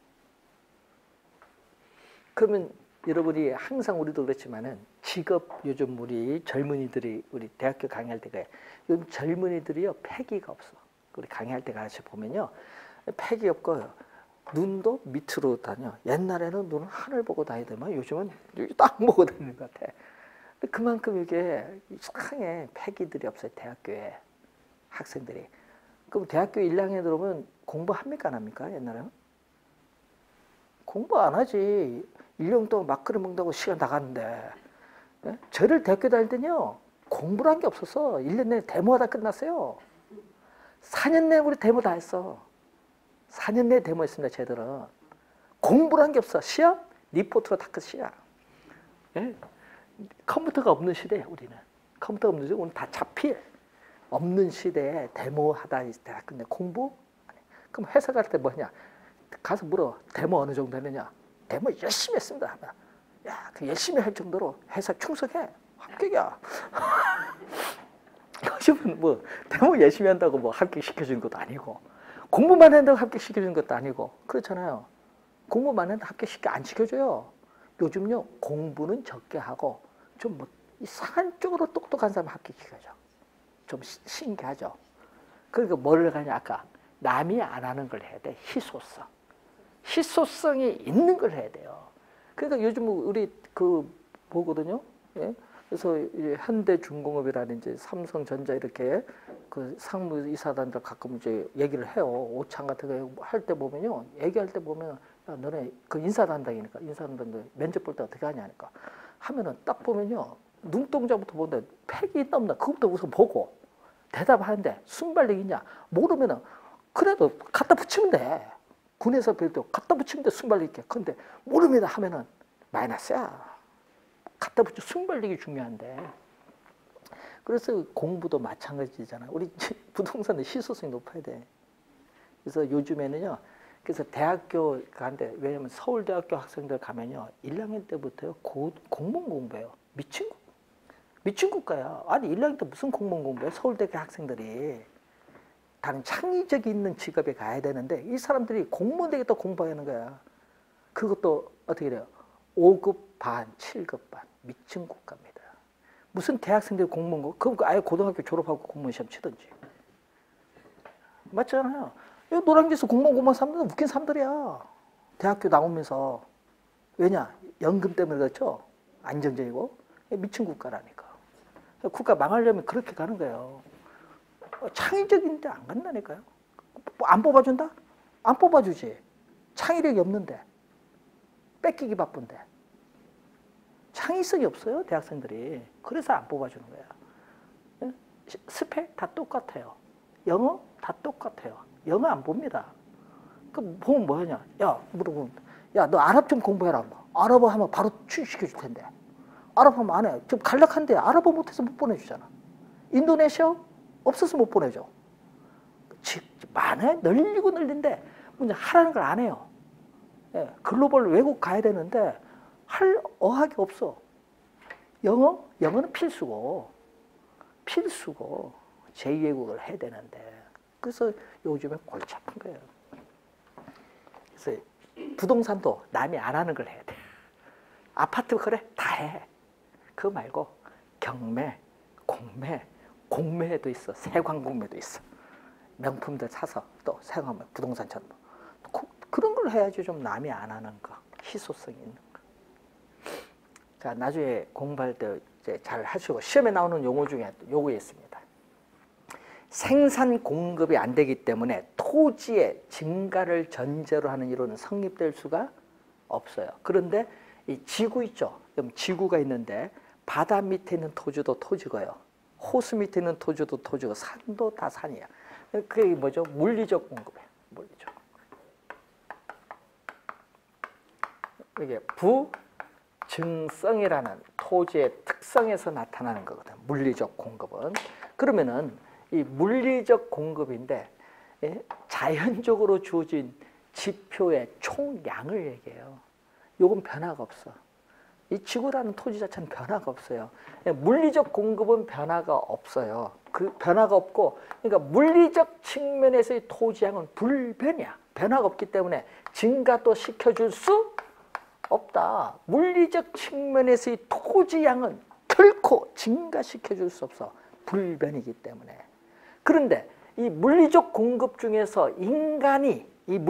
Speaker 1: 그러면 여러분이 항상 우리도 그렇지만은 직업 요즘 우리 젊은이들이 우리 대학교 강의할 때가 요즘 젊은이들이요 패기가 없어. 우리 강의할 때 가서 보면요 패기 없고 눈도 밑으로 다녀. 옛날에는 눈은 하늘 보고 다니더만 요즘은 땅 보고 다니는 것 같아. 근데 그만큼 이게 이상하게 패기들이 없어요 대학교에 학생들이. 그럼 대학교 1학년에 들어오면 공부합니까 안 합니까 옛날에는? 공부 안 하지. 1년 동안 막걸리 먹는다고 시간 다 갔는데. 네? 저를 대학교 다닐 때는요 공부를 한 게 없었어. 1년 내내 데모하다 끝났어요. 4년 내내 우리 데모 다 했어. 4년 내에 데모했습니다. 쟤들은. 공부를 한 게 없어. 시험? 리포트로 다 끝이야. 네? 컴퓨터가 없는 시대에 우리는. 컴퓨터가 없는 시대에 우리는 다 자필. 없는 시대에 데모하다 있다. 근데 공부? 그럼 회사 갈 때 뭐냐? 가서 물어. 데모 어느 정도 했느냐? 데모 열심히 했습니다. 야, 그 열심히 할 정도로 회사 충성해. 합격이야. 요즘은 뭐 데모 열심히 한다고 뭐 합격시켜주는 것도 아니고 공부만 한다고 합격시켜주는 것도 아니고 그렇잖아요. 공부만 한다고 합격시켜 안 시켜줘요. 요즘요 공부는 적게 하고 좀 뭐 이상한 쪽으로 똑똑한 사람 합격시켜줘. 좀 신기하죠. 그러니까 뭐를 가냐 아까 남이 안 하는 걸 해야 돼. 희소성. 희소성이 있는 걸 해야 돼요. 그러니까 요즘 우리 그 보거든요. 예? 그래서 현대중공업이라든지 삼성전자 이렇게 그 상무이사단들 가끔 이제 얘기를 해요. 오창 같은 거 할 때 보면요. 얘기할 때 보면 야, 너네 그 인사담당이니까 인사담당 면접 볼 때 어떻게 하냐니까 하면은 딱 보면요. 눈동자부터 보는데 팩이 있나 없나 그것부터 우선 보고 대답하는데 순발력 있냐 모르면은 그래도 갖다 붙이면 돼. 군에서 배울 때 갖다 붙이면 돼 순발력 있게. 근데 모릅니다 하면은 마이너스야. 갖다 붙여 순발력이 중요한데. 그래서 공부도 마찬가지잖아. 우리 부동산의 희소성이 높아야 돼. 그래서 요즘에는요. 그래서 대학교 가는데 왜냐면 서울대학교 학생들 가면요. 1학년 때부터요. 공무원 공부해요. 미친 국가야. 아니 1학년 때 무슨 공무원 공부해? 서울대학교 학생들이. 다른 창의적이 있는 직업에 가야 되는데 이 사람들이 공무원 되겠다 공부하는 거야. 그것도 어떻게 돼요? 5급 반, 7급 반. 미친 국가입니다. 무슨 대학생들이 공무원 공부? 그럼 아예 고등학교 졸업하고 공무원 시험 치든지. 맞잖아요. 노량진에서 공무원 공부한 사람들은 웃긴 사람들이야. 대학교 나오면서. 왜냐? 연금 때문에 그렇죠? 안정적이고. 미친 국가라니까. 국가 망하려면 그렇게 가는 거예요. 창의적인데 안 간다니까요. 안 뽑아준다? 안 뽑아주지. 창의력이 없는데. 뺏기기 바쁜데. 창의성이 없어요. 대학생들이. 그래서 안 뽑아주는 거야. 스펙 다 똑같아요. 영어 다 똑같아요. 영어 안 봅니다. 그럼 보면 뭐 하냐. 야, 물어보면 야, 너 아랍 좀 공부해라. 아랍어 하면 바로 취직시켜 줄 텐데. 아랍어 하면 안 해. 좀 간략한데 아랍어 못해서 못 보내주잖아. 인도네시아? 없어서 못 보내줘. 많아요. 널리고 널린데 문제 하라는 걸 안 해요. 예, 글로벌 외국 가야 되는데 할 어학이 없어. 영어는 필수고 필수고 제2외국을 해야 되는데 그래서 요즘에 골치 아픈 거예요. 그래서 부동산도 남이 안 하는 걸 해야 돼. 아파트 그래? 다 해. 그거 말고 경매, 공매, 공매도 있어. 세관공매도 있어. 명품들 사서 또 세관공매, 부동산처럼. 그런 걸 해야지 좀 남이 안 하는 거. 희소성 있는 거. 자, 나중에 공부할 때 이제 잘 하시고 시험에 나오는 용어 중에 요거 있습니다. 생산 공급이 안 되기 때문에 토지의 증가를 전제로 하는 이론은 성립될 수가 없어요. 그런데 이 지구 있죠. 그럼 지구가 있는데 바다 밑에 있는 토지도 토지고요. 호수 밑에 있는 토지도 토지고 산도 다 산이야. 그게 뭐죠? 물리적 공급이에요. 물리적. 이게 부증성이라는 토지의 특성에서 나타나는 거거든. 물리적 공급은. 그러면은 이 물리적 공급인데 자연적으로 주어진 지표의 총량을 얘기해요. 요건 변화가 없어. 이 지구라는 토지 자체는 변화가 없어요. 물리적 공급은 변화가 없어요. 그 변화가 없고, 그러니까 물리적 측면에서의 토지량은 불변이야. 변화가 없기 때문에 증가도 시켜줄 수 없다. 물리적 측면에서의 토지량은 결코 증가시켜줄 수 없어. 불변이기 때문에. 그런데 이 물리적 공급 중에서 인간이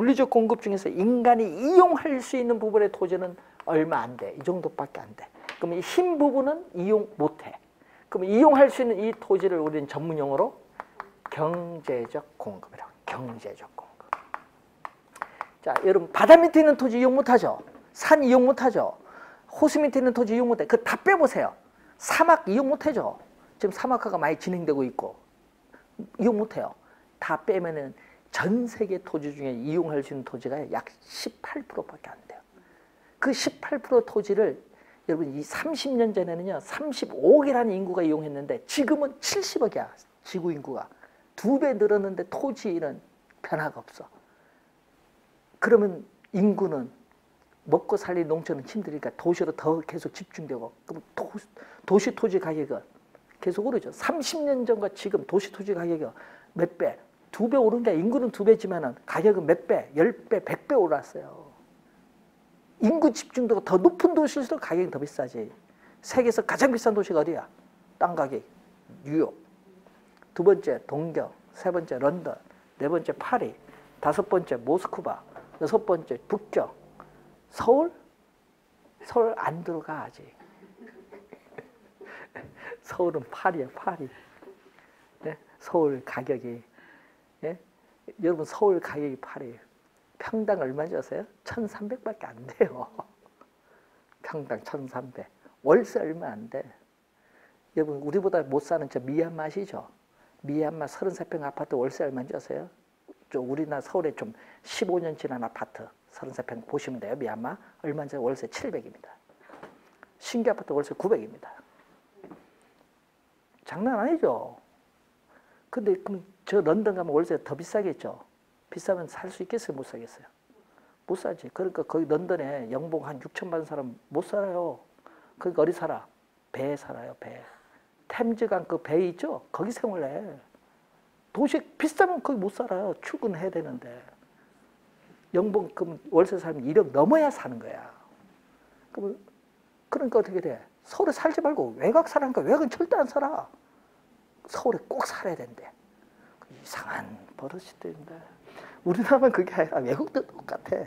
Speaker 1: 이용할 수 있는 부분의 토지는 얼마 안 돼. 이 정도밖에 안 돼. 그럼 이 흰 부분은 이용 못 해. 그럼 이용할 수 있는 이 토지를 우리는 전문 용어로 경제적 공급이라고. 경제적 공급. 자, 여러분 바다 밑에 있는 토지 이용 못 하죠. 산 이용 못 하죠. 호수 밑에 있는 토지 이용 못 해. 그거 다 빼보세요. 사막 이용 못 하죠. 지금 사막화가 많이 진행되고 있고 이용 못 해요. 다 빼면은 전 세계 토지 중에 이용할 수 있는 토지가 약 18%밖에 안 돼요. 그 18% 토지를 여러분 이 30년 전에는요 35억이라는 인구가 이용했는데 지금은 70억이야. 지구 인구가 2배 늘었는데 토지는 변화가 없어. 그러면 인구는 먹고 살린 농촌은 힘드니까 도시로 더 계속 집중되고 그럼 도시 토지 가격은 계속 오르죠. 30년 전과 지금 도시 토지 가격이 몇 배? 2배 오른 게 인구는 2배지만 가격은 몇 배? 10배, 100배 올랐어요. 인구 집중도가 더 높은 도시일수록 가격이 더 비싸지. 세계에서 가장 비싼 도시가 어디야? 땅 가격. 뉴욕. 두 번째 동경. 세 번째 런던. 네 번째 파리. 다섯 번째 모스크바. 여섯 번째 북경. 서울? 서울 안 들어가 아직. 서울은 파리야, 파리. 네? 서울 가격이. 네? 여러분 서울 가격이 파리예요. 평당 얼마인지 아세요? 1,300밖에 안 돼요. 평당 1,300. 월세 얼마 안 돼. 여러분 우리보다 못 사는 저 미얀마 아시죠? 미얀마 33평 아파트 월세 얼마인지 아세요? 우리나라 서울에 좀 15년 지난 아파트 33평 보시면 돼요. 미얀마 얼마인지 월세 700입니다. 신규 아파트 월세 900입니다. 장난 아니죠? 근데 그럼 저 런던 가면 월세 더 비싸겠죠? 비싸면 살 수 있겠어요? 못 사겠어요? 못 사지. 그러니까 거기 런던에 연봉 한 6천 받는 사람 못 살아요. 그러니까 어디 살아? 배에 살아요. 배. 템즈강 그 배 있죠? 거기 생활해. 도시 비싸면 거기 못 살아요. 출근해야 되는데. 연봉 그럼 월세 살면 1억 넘어야 사는 거야. 그러니까 어떻게 돼? 서울에 살지 말고 외곽 사라니까 외곽은 절대 안 살아. 서울에 꼭 살아야 된대. 이상한 버릇이 된다. 우리나라만 그게 아니라 외국도 똑같아.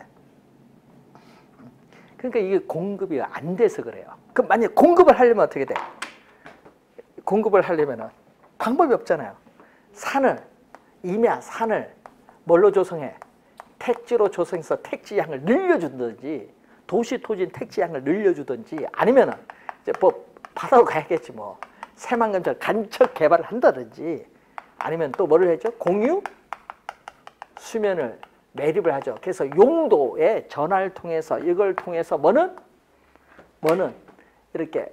Speaker 1: 그러니까 이게 공급이 안 돼서 그래요. 그럼 만약에 공급을 하려면 어떻게 돼? 공급을 하려면 방법이 없잖아요. 산을 뭘로 조성해? 택지로 조성해서 택지 양을 늘려주든지 도시 토지인 택지 양을 늘려주든지 아니면은 이제 뭐 바다로 가야겠지 뭐 새만금처럼 간척 개발을 한다든지 아니면 또 뭐를 했죠? 공유 수면을 매립을 하죠. 그래서 용도의 전화를 통해서 이걸 통해서 뭐는 이렇게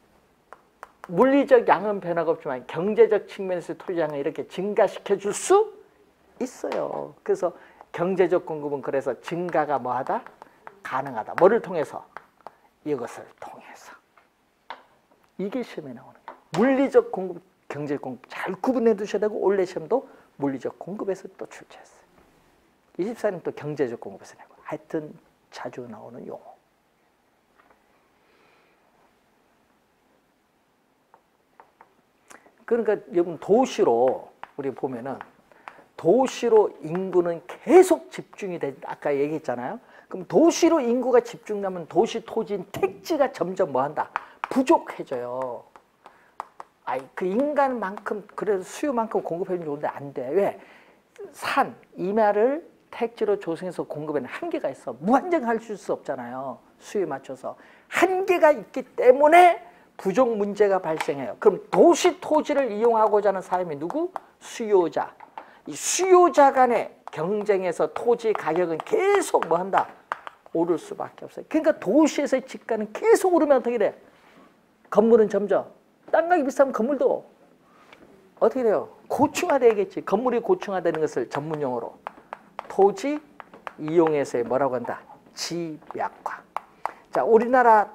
Speaker 1: 물리적 양은 변화가 없지만 경제적 측면에서 토지량을 이렇게 증가시켜 줄 수 있어요. 그래서 경제적 공급은 그래서 증가가 뭐하다? 가능하다. 뭐를 통해서? 이것을 통해서. 이게 시험에 나오는 거예요. 물리적 공급, 경제적 공급 잘 구분해 두셔야 되고 올해 시험도 물리적 공급에서 또 출제했어요. 24는 또 경제적 공급에서 내고 하여튼 자주 나오는 용어. 그러니까 여러분 도시로 우리 보면은 도시로 인구는 계속 집중이 된다. 아까 얘기했잖아요. 그럼 도시로 인구가 집중되면 도시 토지인 택지가 점점 뭐한다? 부족해져요. 그 인간만큼 그래도 수요만큼 공급해주면 좋은데 안 돼. 왜? 산, 임야를 택지로 조성해서 공급에는 한계가 있어. 무한정 수 없잖아요. 수요에 맞춰서. 한계가 있기 때문에 부족 문제가 발생해요. 그럼 도시 토지를 이용하고자 하는 사람이 누구? 수요자. 이 수요자 간의 경쟁에서 토지 가격은 계속 뭐한다? 오를 수밖에 없어요. 그러니까 도시에서의 집가는 계속 오르면 어떻게 돼? 건물은 점점 땅값이 비싸면 건물도 어떻게 돼요? 고층화되겠지. 건물이 고층화되는 것을 전문용어로 토지 이용에서의 뭐라고 한다? 집약화. 자, 우리나라에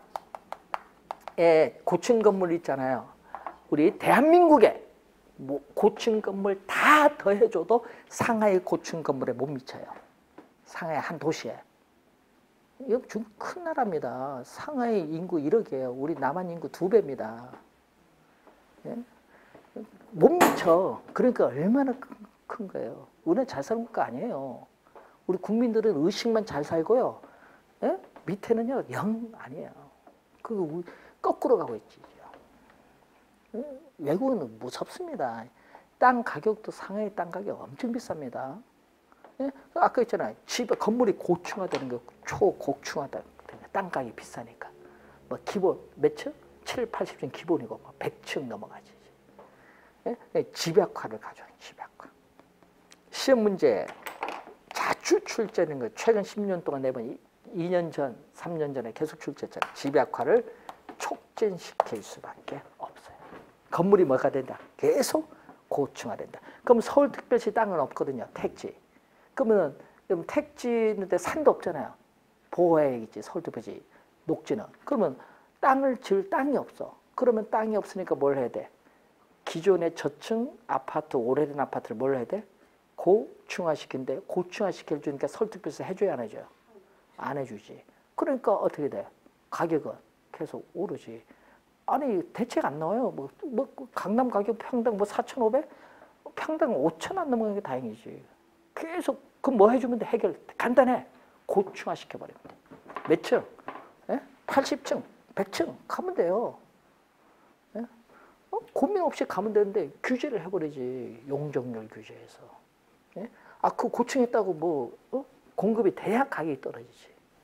Speaker 1: 고층 건물 있잖아요. 우리 대한민국에 고층 건물 다 더해줘도 상하이 고층 건물에 못 미쳐요. 상하이 한 도시에. 이거 좀 큰 나라입니다. 상하이 인구 1억이에요. 우리 남한 인구 2배입니다. 예? 못 미쳐. 그러니까 얼마나 큰 거예요. 우리는 잘 사는 국가 아니에요. 우리 국민들은 의식만 잘 살고요. 예? 밑에는요, 영 아니에요. 거꾸로 가고 있지. 예? 외국은 무섭습니다. 땅 가격도 상하이 땅 가격 엄청 비쌉니다. 예? 아까 있잖아요. 건물이 고층화되는 거, 초고층화되는 땅값이 비싸니까. 뭐 기본 몇 층? 7, 80층 기본이고 뭐 100층 넘어가지. 예? 집약화를 가져와요. 집약화. 시험 문제 자주 출제하는 거 최근 10년 동안 내본 2년 전, 3년 전에 계속 출제했잖아요. 집약화를 촉진시킬 수밖에 없어요. 건물이 뭐가 된다? 계속 고층화된다. 그럼 서울특별시 땅은 없거든요. 택지. 그러면 택지인데 산도 없잖아요. 보호해야겠지. 서울특별시 녹지는. 그러면 땅을 지을 땅이 없어. 그러면 땅이 없으니까 뭘 해야 돼? 기존의 저층 아파트, 오래된 아파트를 뭘 해야 돼? 고층화시킨대. 고층화시켜 주니까 서울특별시 해줘야 안 해줘요? 안 해주지. 그러니까 어떻게 돼? 가격은 계속 오르지. 아니 대책 안 나와요. 강남 가격 평당 4,500? 평당 5,000 안 넘어가는 게 다행이지. 계속 그럼 뭐 해주면 돼? 해결 간단해. 고층화 시켜버리면 돼. 몇 층? 예? 80층, 100층 가면 돼요. 예? 고민 없이 가면 되는데 규제를 해버리지. 용적률 규제해서. 예? 그 고층했다고 공급이 돼야 가격이 떨어지지.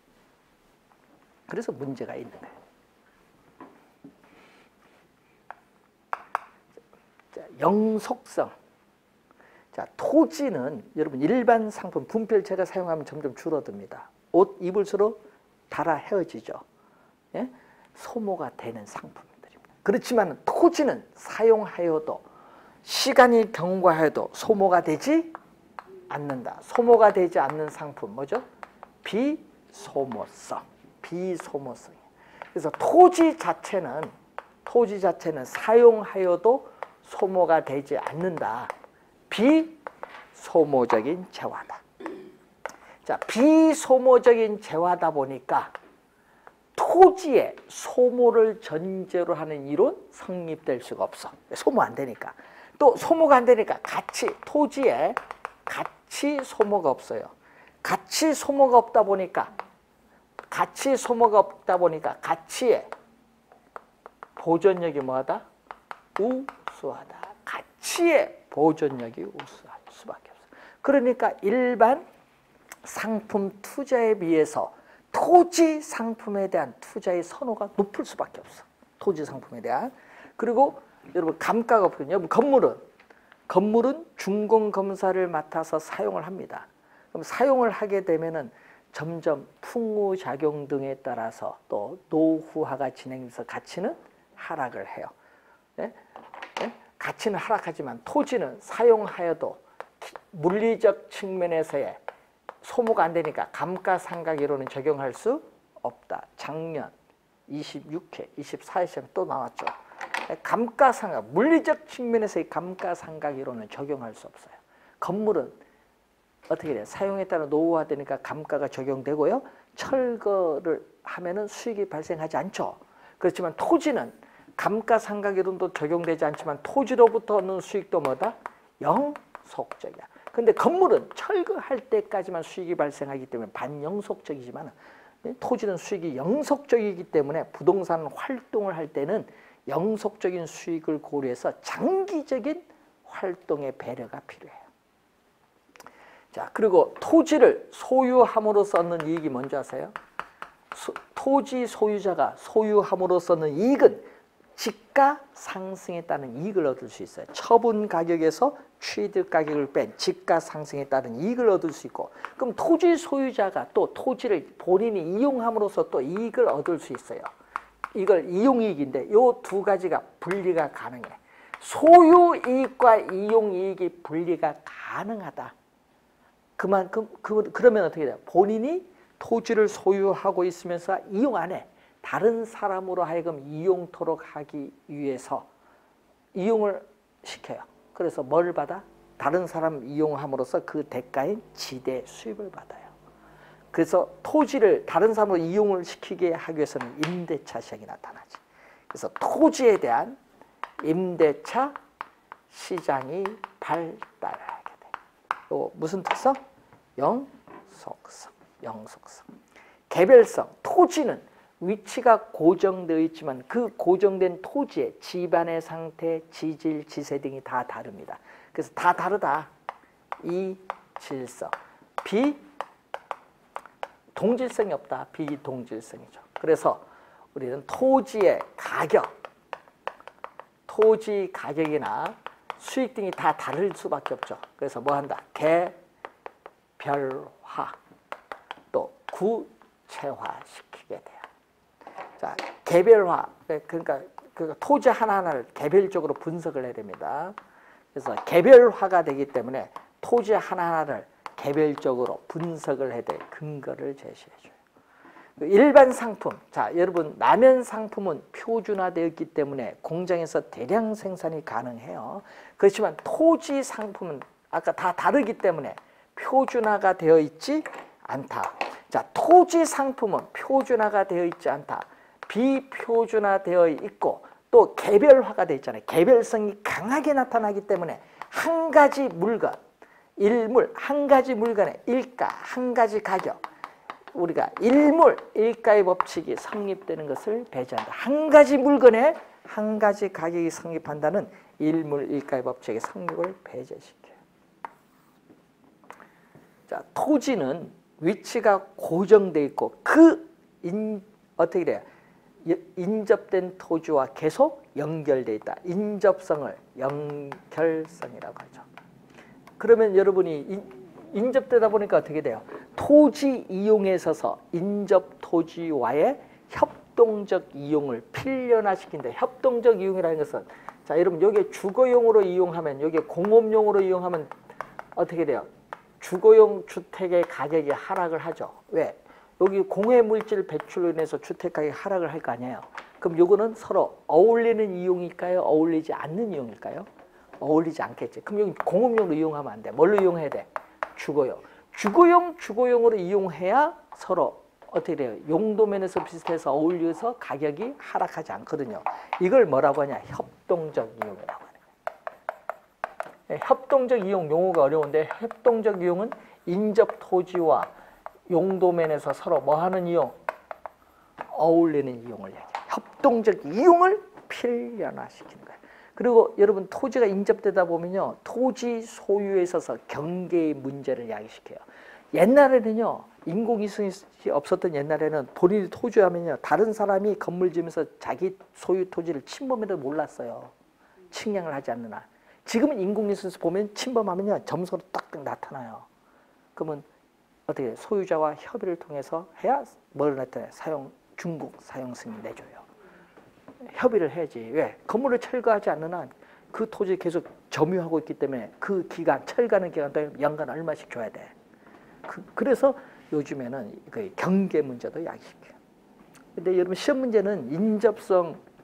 Speaker 1: 그래서 문제가 있는 거예요. 영속성. 자, 토지는 여러분 일반 상품, 분필체를 사용하면 점점 줄어듭니다. 옷 입을수록 닳아 헤어지죠. 예? 소모가 되는 상품들입니다. 그렇지만 토지는 사용하여도 시간이 경과해도 소모가 되지 않는다. 소모가 되지 않는 상품 뭐죠? 비소모성. 비소모성. 그래서 토지 자체는 사용하여도 소모가 되지 않는다. 비소모적인 재화다. 자, 비소모적인 재화다 보니까 토지의 소모를 전제로 하는 이론 성립될 수가 없어. 소모 안 되니까. 또 소모가 안 되니까 토지에 가치 소모가 없어요. 가치 소모가 없다 보니까 가치의 보존력이 뭐하다? 우수하다. 가치의 보존력이 우수할 수밖에 없어요. 그러니까 일반 상품 투자에 비해서 토지 상품에 대한 투자의 선호가 높을 수밖에 없어. 토지 상품에 대한. 그리고 여러분 감가가 없거든요. 건물은 준공검사를 맡아서 사용을 합니다. 그럼 사용을 하게 되면은 점점 풍후작용 등에 따라서 또 노후화가 진행돼서 가치는 하락을 해요. 네? 네? 가치는 하락하지만 토지는 사용하여도 물리적 측면에서의 소모가 안 되니까 감가상각이론은 적용할 수 없다. 작년 26회, 24회 시험 또 나왔죠. 감가상각, 물리적 측면에서의 감가상각 이론은 적용할 수 없어요. 건물은 어떻게 돼요? 사용에 따라 노후화되니까 감가가 적용되고요. 철거를 하면은 수익이 발생하지 않죠. 그렇지만 토지는 감가상각 이론도 적용되지 않지만 토지로부터 얻는 수익도 뭐다? 영속적이야. 근데 건물은 철거할 때까지만 수익이 발생하기 때문에 반영속적이지만 토지는 수익이 영속적이기 때문에 부동산 활동을 할 때는 영속적인 수익을 고려해서 장기적인 활동의 배려가 필요해요. 자, 그리고 토지를 소유함으로써 얻는 이익이 뭔지 아세요? 토지 소유자가 소유함으로써 얻는 이익은 지가 상승에 따른 이익을 얻을 수 있어요. 처분 가격에서 취득 가격을 뺀 지가 상승에 따른 이익을 얻을 수 있고, 그럼 토지 소유자가 또 토지를 본인이 이용함으로써 또 이익을 얻을 수 있어요. 이걸 이용이익인데 이 두 가지가 분리가 가능해. 소유이익과 이용이익이 분리가 가능하다. 그만큼 그러면 어떻게 돼요? 본인이 토지를 소유하고 있으면서 이용 안 해. 다른 사람으로 하여금 이용토록 하기 위해서 이용을 시켜요. 그래서 뭘 받아? 다른 사람 이용함으로써 그 대가인 지대 수입을 받아요. 그래서 토지를 다른 사람으로 이용을 시키게 하기 위해서는 임대차 시장이 나타나지. 그래서 토지에 대한 임대차 시장이 발달하게 돼. 또 무슨 특성? 영속성. 개별성. 토지는 위치가 고정되어 있지만 그 고정된 토지의 집안의 상태, 지질, 지세 등이 다 다릅니다. 그래서 다 다르다. 이질성. 동질성이 없다. 비동질성이죠. 그래서 우리는 토지의 가격, 토지 가격이나 수익 등이 다 다를 수밖에 없죠. 그래서 뭐 한다? 개별화, 또 구체화시키게 돼요. 자, 개별화, 그러니까 그 토지 하나하나를 개별적으로 분석을 해야 됩니다. 그래서 개별화가 되기 때문에 토지 하나하나를 개별적으로 분석을 해야 될 근거를 제시해줘요. 일반 상품, 자 여러분 라면 상품은 표준화되었기 때문에 공장에서 대량 생산이 가능해요. 그렇지만 토지 상품은 아까 다 다르기 때문에 표준화가 되어 있지 않다. 자, 토지 상품은 표준화가 되어 있지 않다. 비표준화되어 있고 또 개별화가 되어 있잖아요. 개별성이 강하게 나타나기 때문에 한 가지 물건, 일물, 한 가지 물건의 일가, 한 가지 가격, 우리가 일물, 일가의 법칙이 성립되는 것을 배제한다. 한 가지 물건에 한 가지 가격이 성립한다는 일물, 일가의 법칙의 성립을 배제시켜요. 자, 토지는 위치가 고정되어 있고 어떻게 돼요? 인접된 토지와 계속 연결되어 있다. 인접성을 연결성이라고 하죠. 그러면 여러분이 인접되다 보니까 어떻게 돼요? 토지 이용에 있어서 인접 토지와의 협동적 이용을 필연화시킨다. 협동적 이용이라는 것은 자 여러분 여기 주거용으로 이용하면 여기 공업용으로 이용하면 어떻게 돼요? 주거용 주택의 가격이 하락을 하죠. 왜? 여기 공해물질 배출로 인해서 주택 가격이 하락을 할 거 아니에요. 그럼 요거는 서로 어울리는 이용일까요? 어울리지 않는 이용일까요? 어울리지 않겠지. 그럼 여기 공업용으로 이용하면 안 돼. 뭘로 이용해야 돼? 주거용. 주거용으로 이용해야 서로 어떻게 돼요? 용도면에서 비슷해서 어울려서 가격이 하락하지 않거든요. 이걸 뭐라고 하냐? 협동적 이용이라고 하는 거예요. 협동적 이용 용어가 어려운데 협동적 이용은 인접 토지와 용도면에서 서로 뭐 하는 이용? 어울리는 이용을 얘기해요. 협동적 이용을 필연화시키는 거예요. 그리고 여러분 토지가 인접되다 보면요. 토지 소유에 있어서 경계의 문제를 야기시켜요. 옛날에는요. 인공위성이 없었던 옛날에는 본인이 토지하면요. 다른 사람이 건물 지으면서 자기 소유 토지를 침범해도 몰랐어요. 측량을 하지 않는 한. 지금은 인공위성에서 보면 침범하면요. 점수로 딱 나타나요. 그러면 어떻게 소유자와 협의를 통해서 해야 뭘 나타내? 중국 사용 승인 내줘요. 협의를 해야지. 왜? 건물을 철거하지 않는 한 그 토지 계속 점유하고 있기 때문에 그 기간, 철거하는 기간 동안 연간 얼마씩 줘야 돼. 그래서 요즘에는 그 경계 문제도 야기시켜요. 근데 여러분 시험 문제는 인접성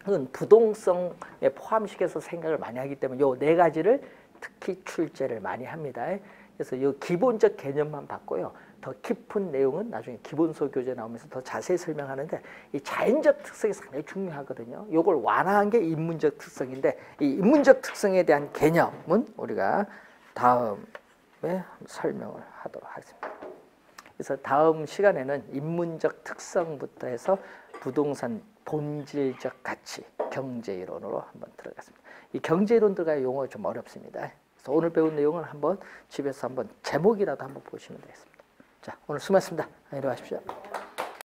Speaker 1: 부동성에 포함시켜서 생각을 많이 하기 때문에 요 네 가지를 특히 출제를 많이 합니다. 그래서 요 기본적 개념만 받고요. 더 깊은 내용은 나중에 기본서 교재 나오면서 더 자세히 설명하는데 이 자연적 특성이 상당히 중요하거든요. 요걸 완화한 게 인문적 특성인데 이 인문적 특성에 대한 개념은 우리가 다음에 설명을 하도록 하겠습니다. 그래서 다음 시간에는 인문적 특성부터 해서 부동산 본질적 가치, 경제이론으로 한번 들어가겠습니다. 이 경제이론 들어가야 용어가 좀 어렵습니다. 그래서 오늘 배운 내용을 한번 집에서 한번 제목이라도 한번 보시면 되겠습니다. 자, 오늘 수고하셨습니다. 안녕히 가십시오.